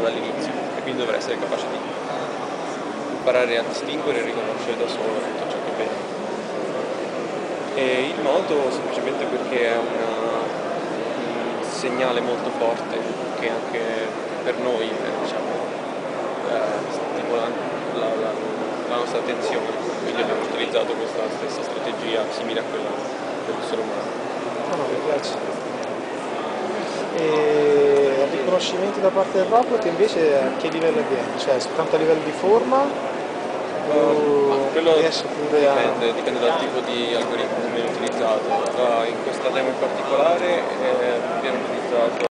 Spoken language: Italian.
dall'inizio, e quindi dovrà essere capace di imparare a distinguere e riconoscere da solo tutto ciò che vede. E il moto semplicemente perché è un segnale molto forte che anche per noi stimola la nostra attenzione, quindi abbiamo utilizzato questa stessa strategia simile a quella dell'essere umano. No, mi piace. E il riconoscimento da parte del robot invece a che livello avviene? Cioè soltanto a livello di forma? Quello Riesce pure a... dipende dal tipo di algoritmo che viene utilizzato. In questa demo in particolare viene utilizzato